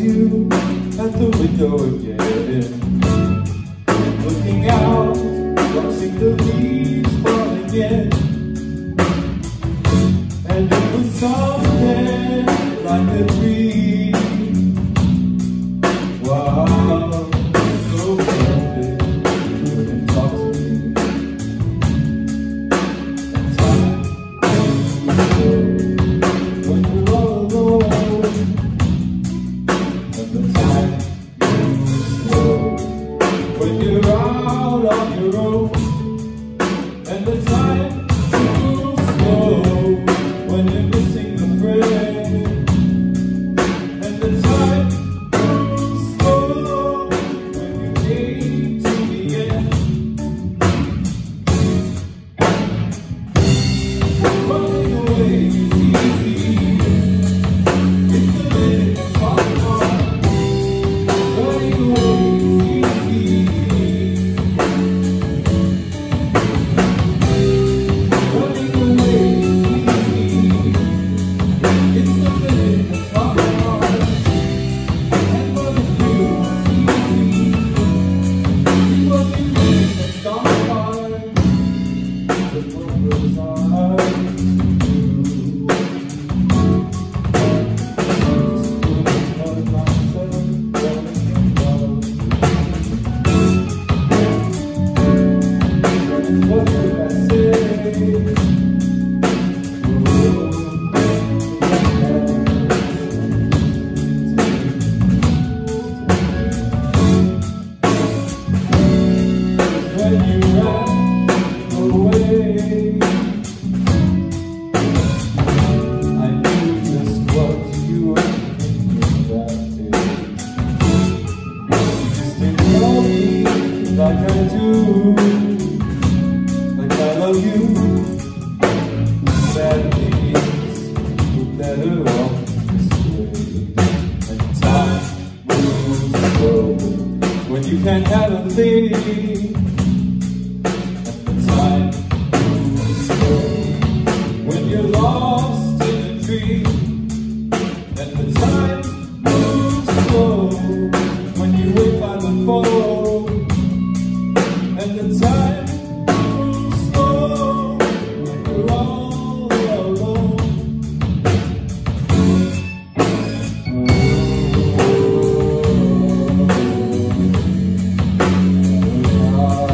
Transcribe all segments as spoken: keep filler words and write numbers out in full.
you at the window again, looking out, watching the leaves fall again. And it was something like a dream. Wow, so perfect, you can talk to me. And time moves slow when you're all alone. And the time moves slow when you're out on your own. And the time moves slow when you're missing a friend. And the time moves slow when you came to the end. Running away is easy, it's the living that's hard. Running away is easy, running away is easy, it's the living that's hard. And what is you is easy, it was the living that's hard. But what was I to do? Just love myself, falling in love with you. What could I say? When you ran away, I knew just what you were thinking that day. You just didn't love me like I do, like I love you. Sad things were better off this way. And time moves slow when you can't have a thing. Time moves slow when you're lost in a dream. And the time moves slow when you wait by the phone. And the time moves slow when you're all alone. Oh,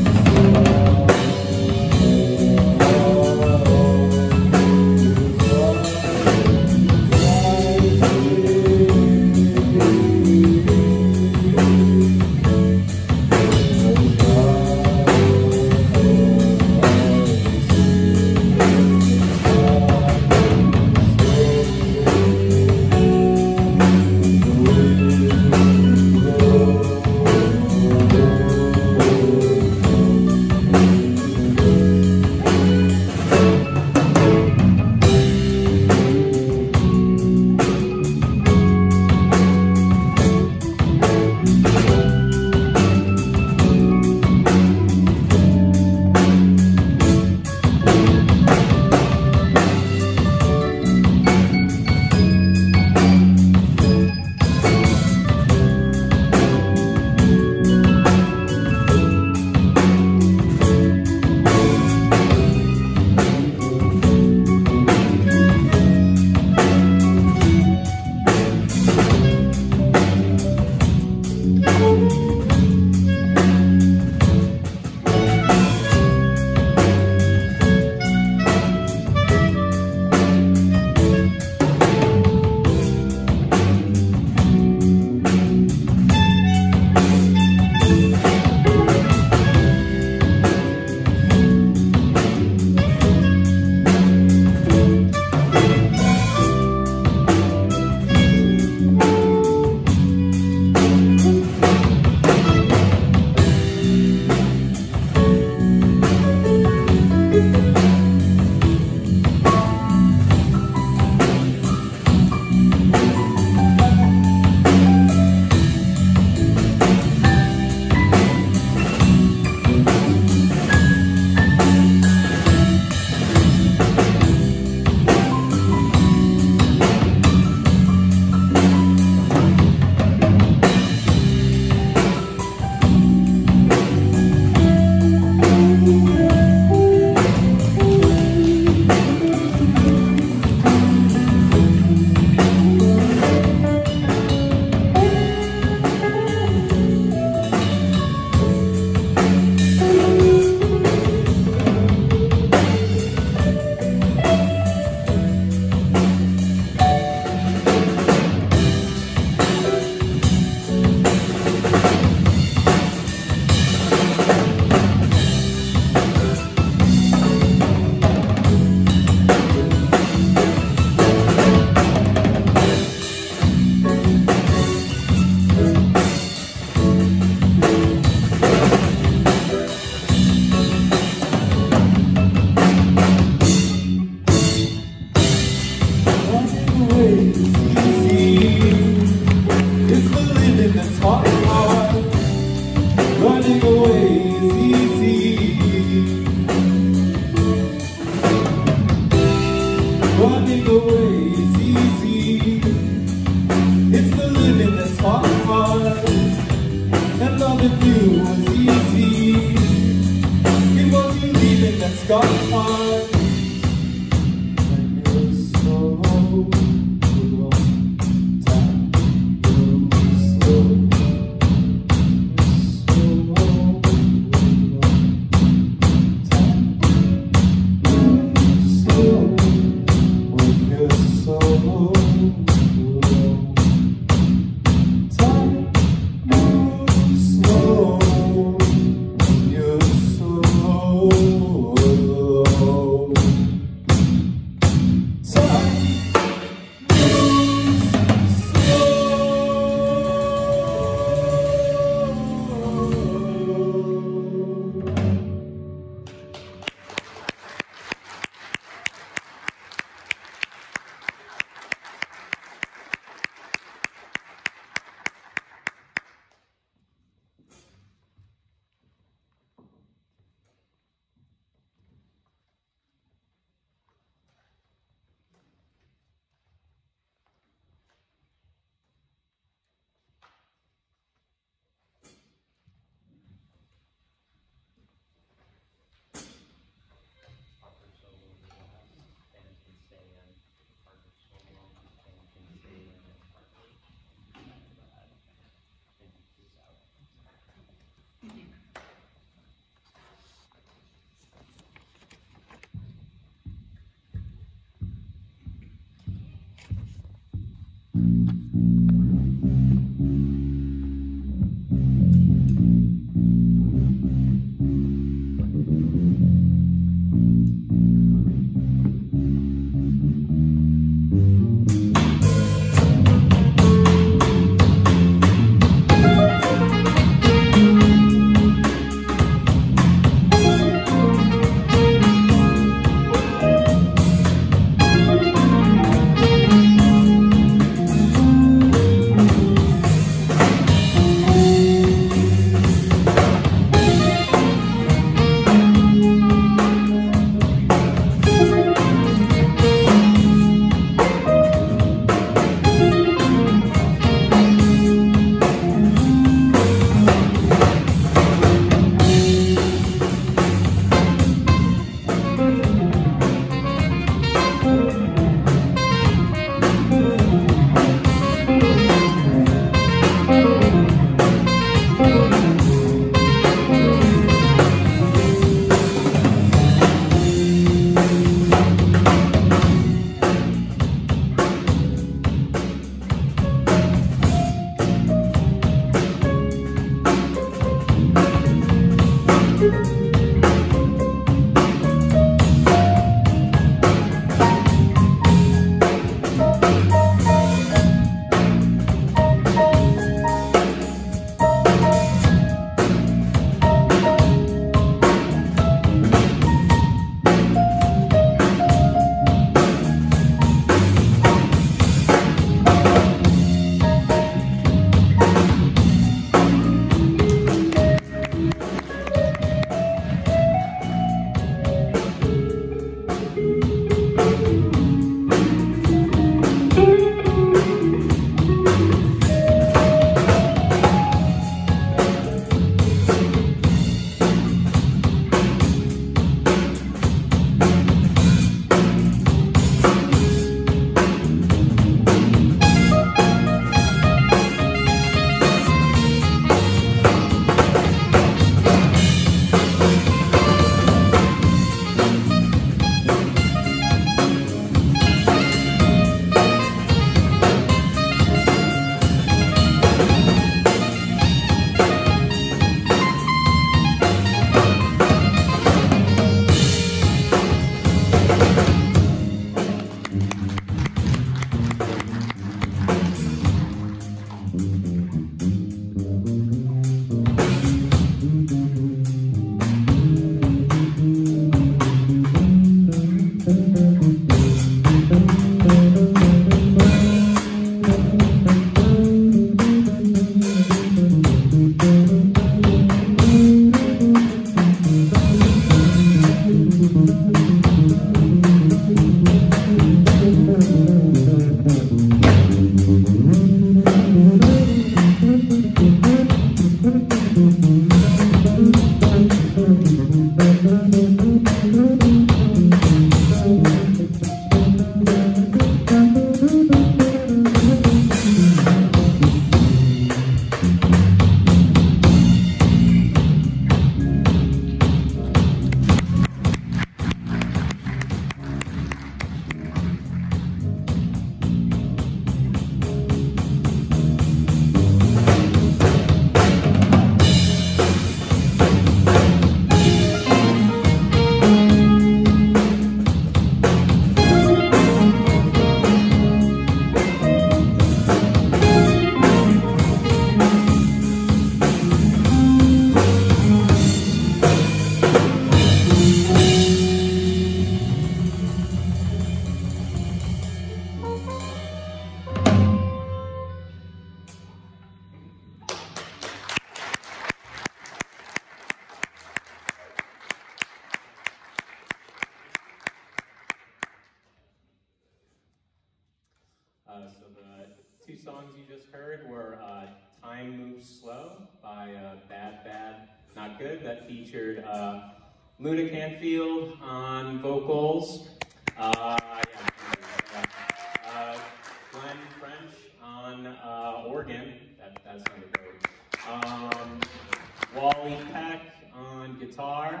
Uh, so the two songs you just heard were uh, Time Moves Slow by uh, Bad Bad Not Good, that featured uh, Luna Canfield on vocals. Uh, yeah, uh, Glenn French on uh, organ, that, that sounded great. Um, Wally Peck on guitar.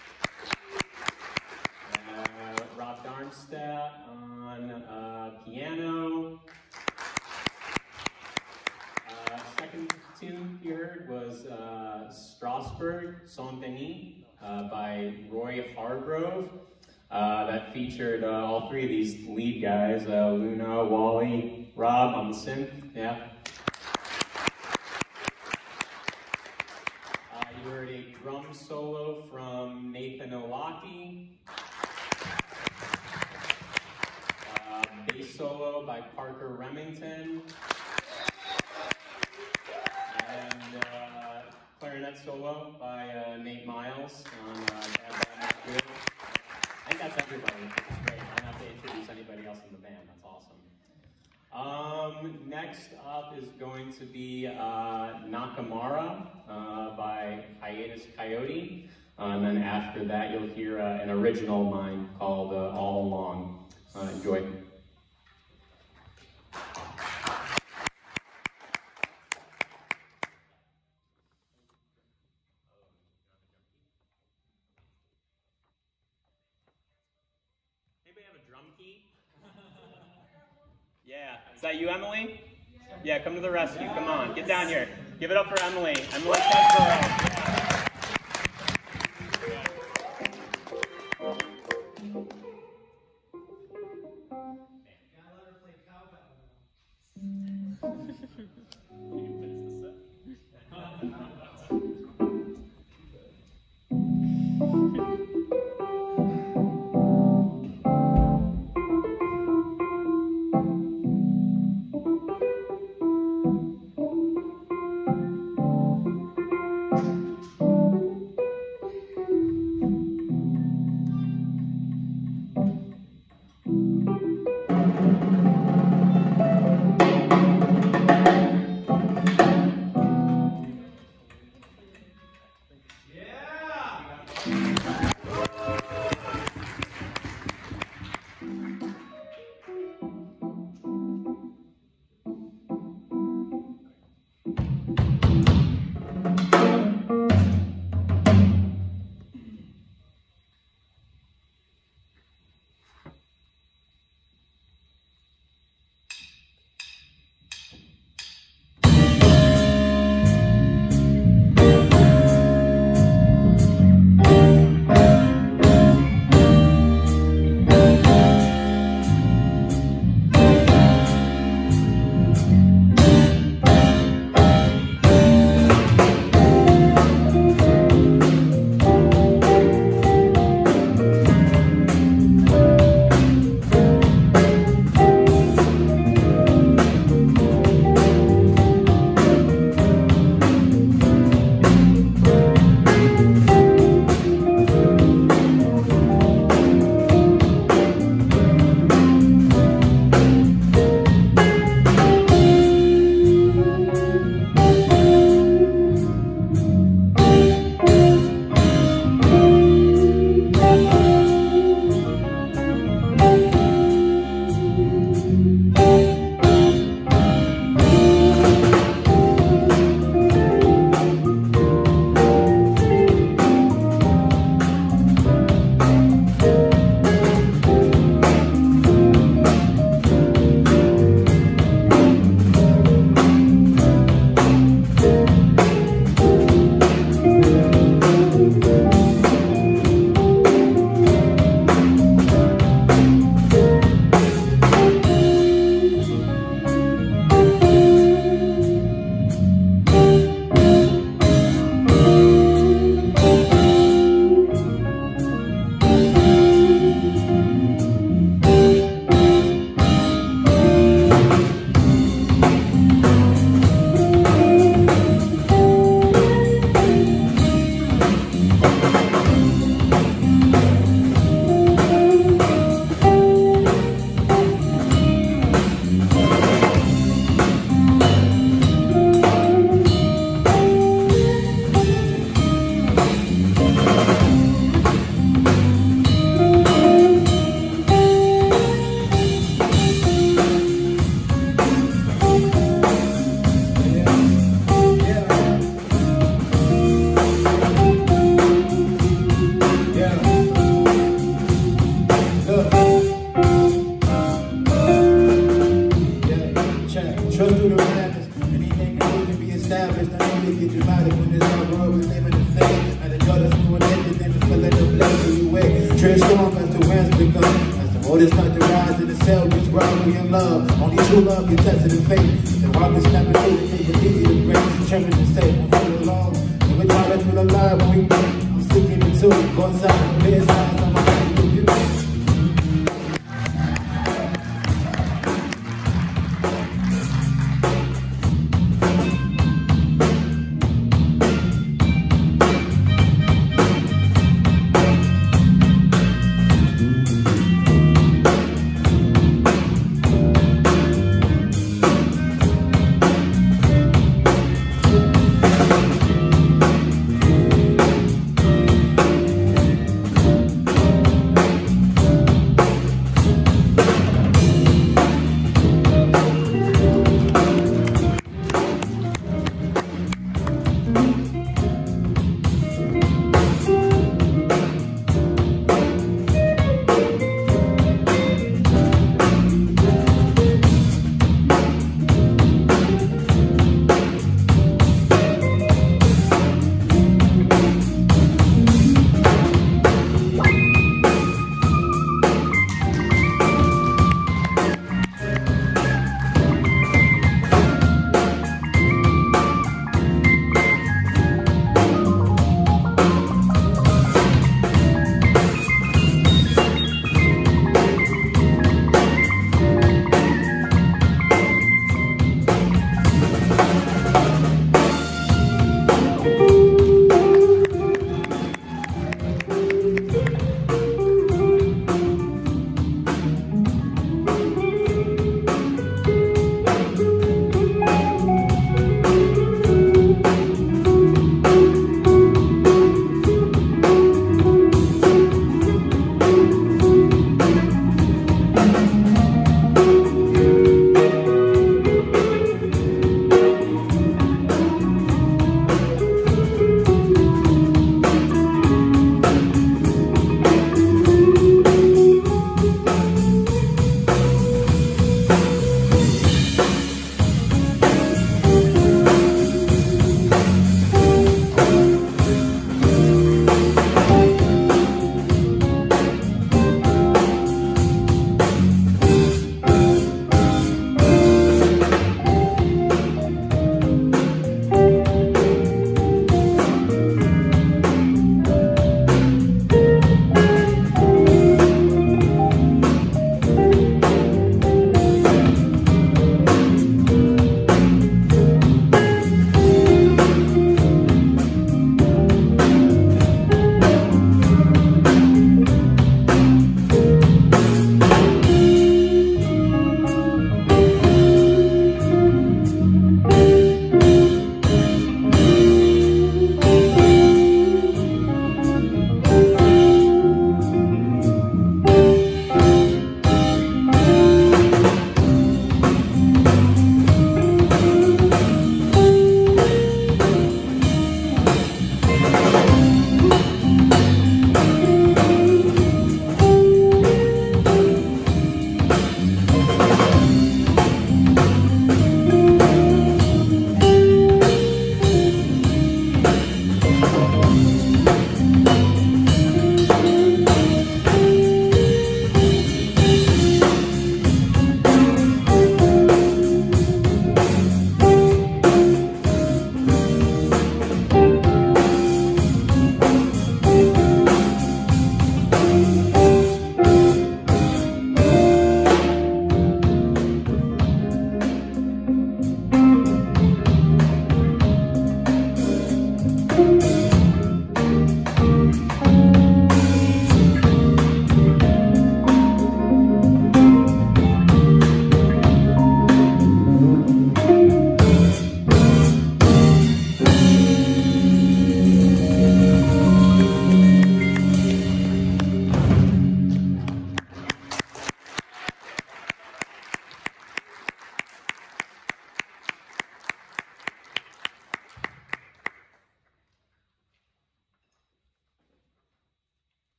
Uh, Rob Darmstadt on uh, piano. Uh, second tune you heard was uh, Strasbourg, Saint-Denis uh, by Roy Hargrove. Uh, that featured uh, all three of these lead guys, uh, Luna, Wally, Rob on the synth. Yeah. Uh, you heard a drum solo from Nathan Owaki. Uh, bass solo by Parker Remington. And uh, clarinet solo by uh, Nate Miles on uh, Bad Bad Not Good. I think that's everybody, which is great. I don't have to introduce anybody else in the band. That's awesome. Um, next up is going to be uh, Nakamura uh, by Hiatus Coyote. Uh, and then after that, you'll hear uh, an original of mine called uh, All Along. Uh, enjoy. Anybody have a drum key? Yeah. Is that you, Emily? Yeah, come to the rescue. Come on. Get down here. Give it up for Emily. Emily Tesborough. trust through the rapids. Anything new can be established. I know they get you out when this whole world we live in the fake. And the daughter's doing everything to fill it up later you wait. Tread strong as the winds pick up. As the waters start to rise and the cell gets wild, we in love. Only true love gets tested in faith. The rock is snapping through the thing, it's easy to break. Determined to stay, we'll feel alone. And we try to feel alive when we break. I'm sticking it too. Go inside, play inside, I'm going to do you.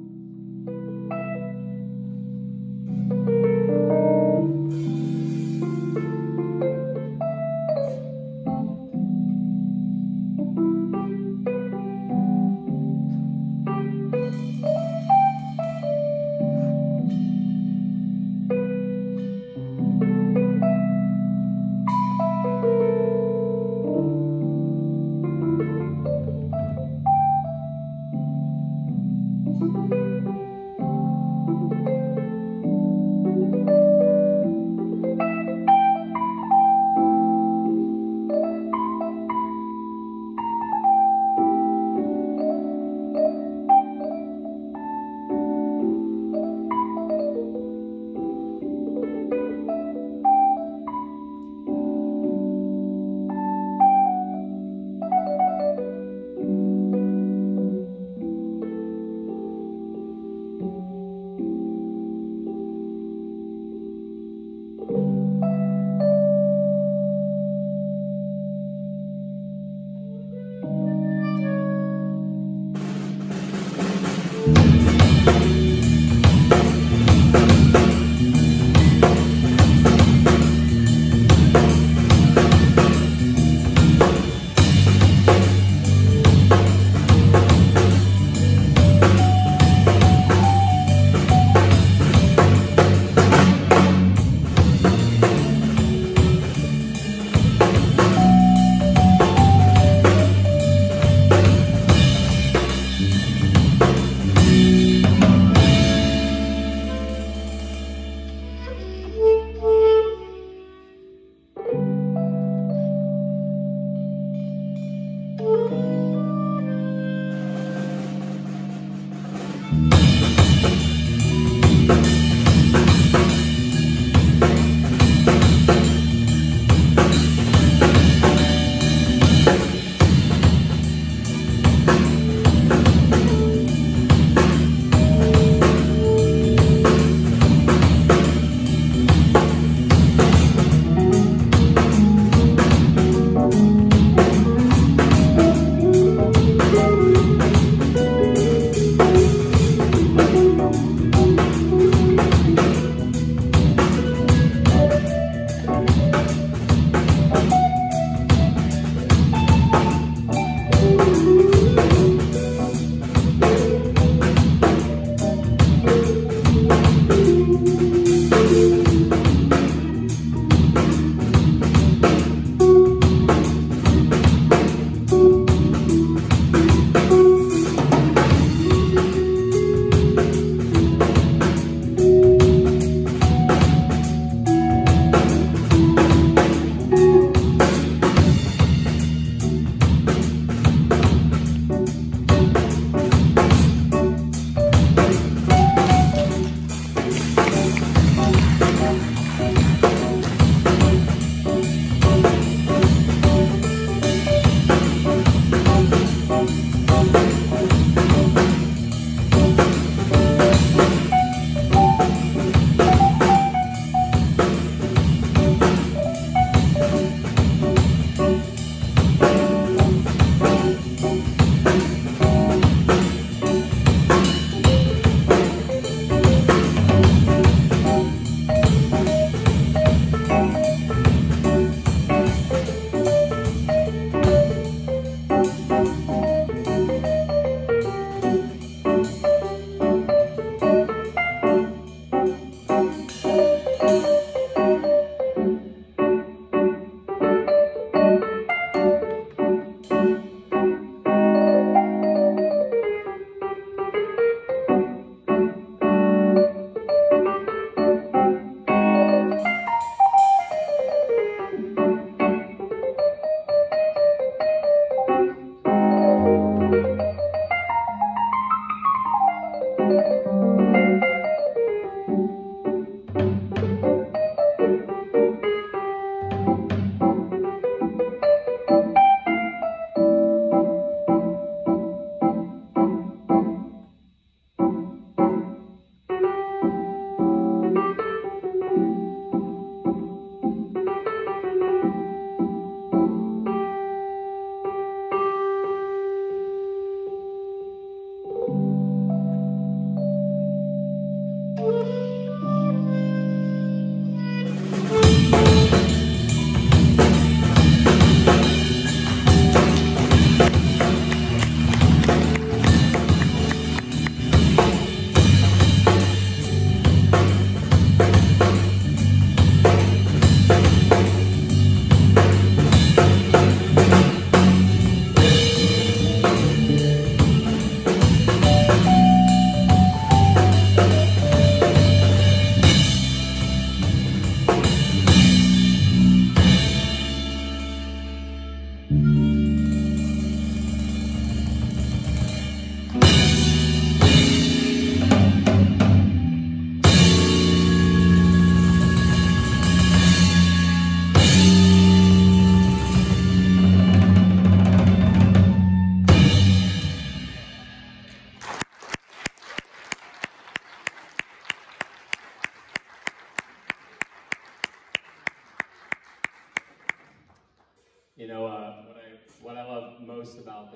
Thank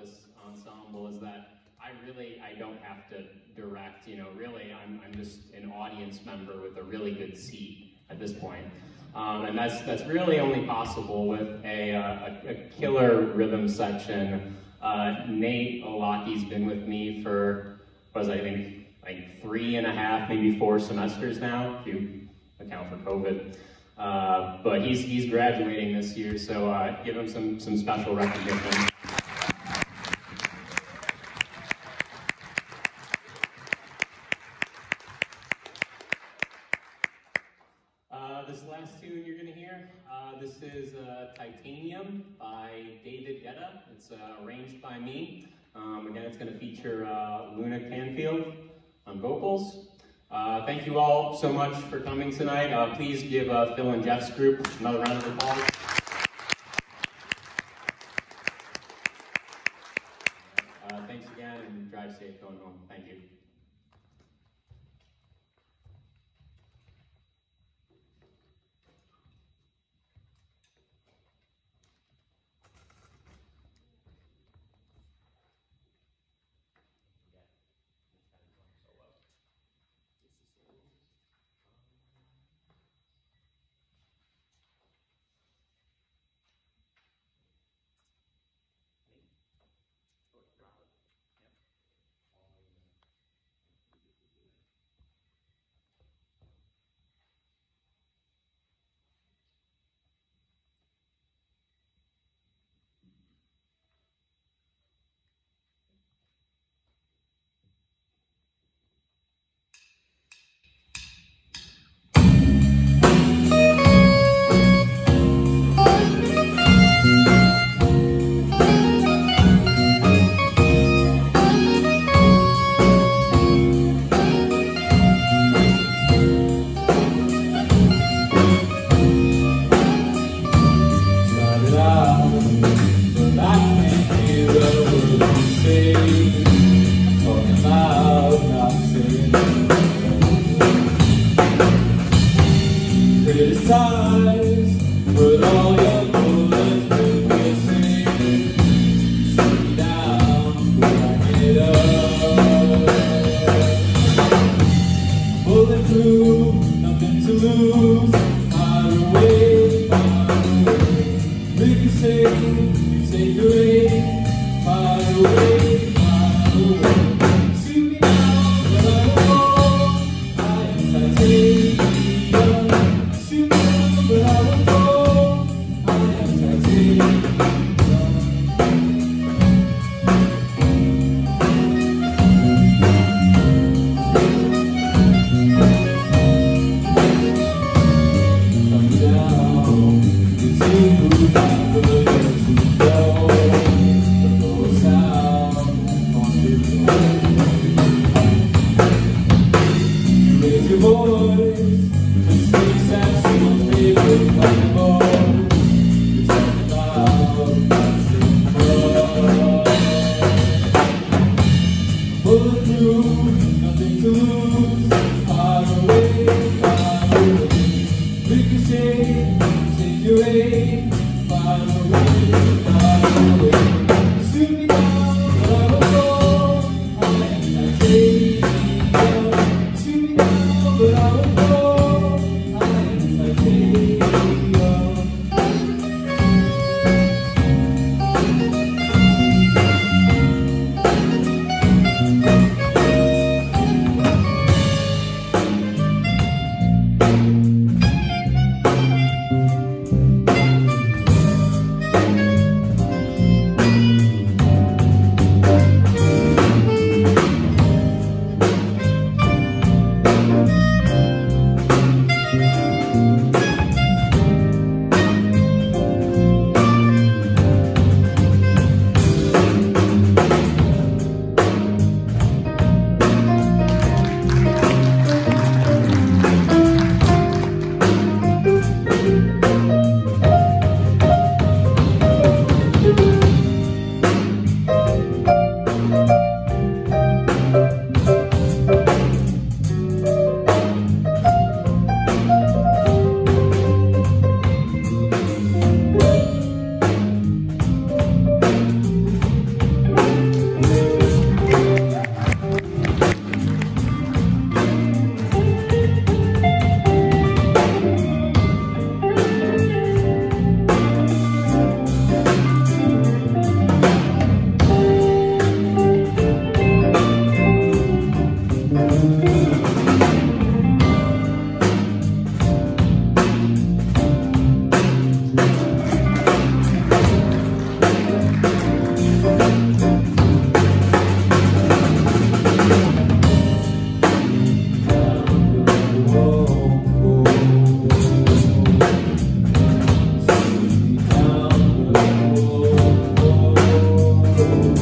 this ensemble is that I really, I don't have to direct, you know, really I'm, I'm just an audience member with a really good seat at this point. Um, and that's, that's really only possible with a, uh, a, a killer rhythm section. Uh, Nate Olaki's been with me for, was I think, like three and a half, maybe four semesters now, if you account for COVID. Uh, but he's, he's graduating this year, so uh, give him some, some special recognition. Uh, this last tune you're going to hear, uh, this is uh, Titanium by David Guetta. It's uh, arranged by me. Um, again, it's going to feature uh, Luna Canfield on vocals. Uh, thank you all so much for coming tonight. Uh, please give uh, Phil and Jeff's group another round of applause. Uh, thanks again, and drive safe going home. Thank you.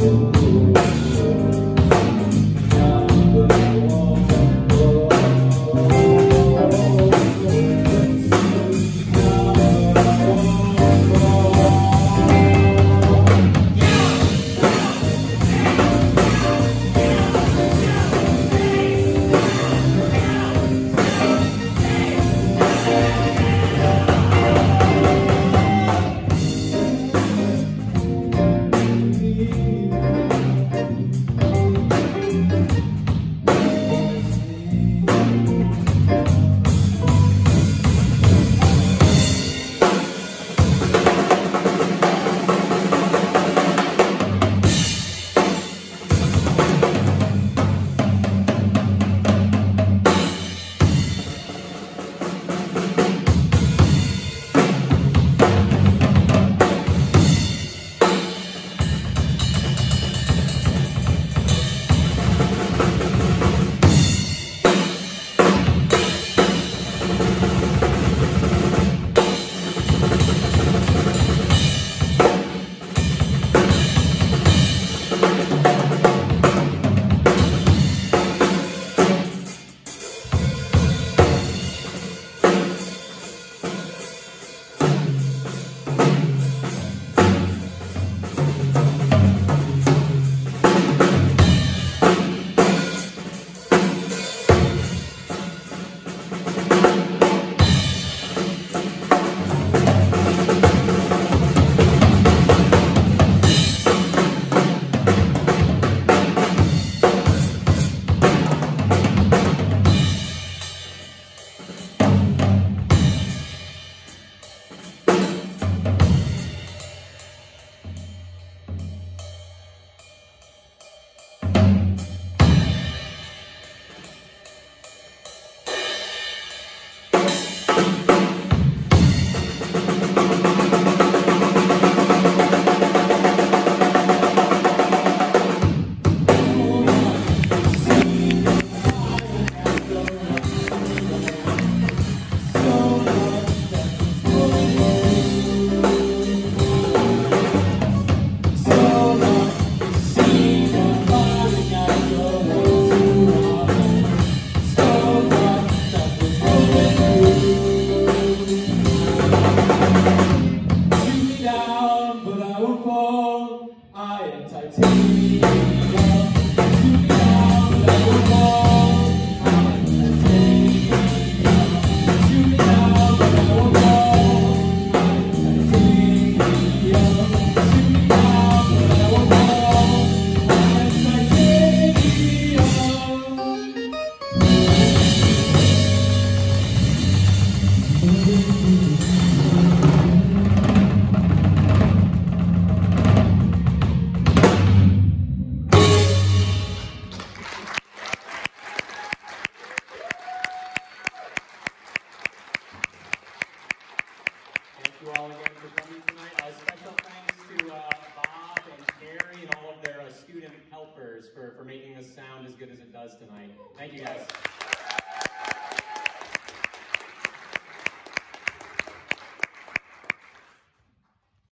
you all again for coming tonight. A special thanks to uh, Bob and Carrie and all of their uh, student helpers for, for making this sound as good as it does tonight. Thank you guys.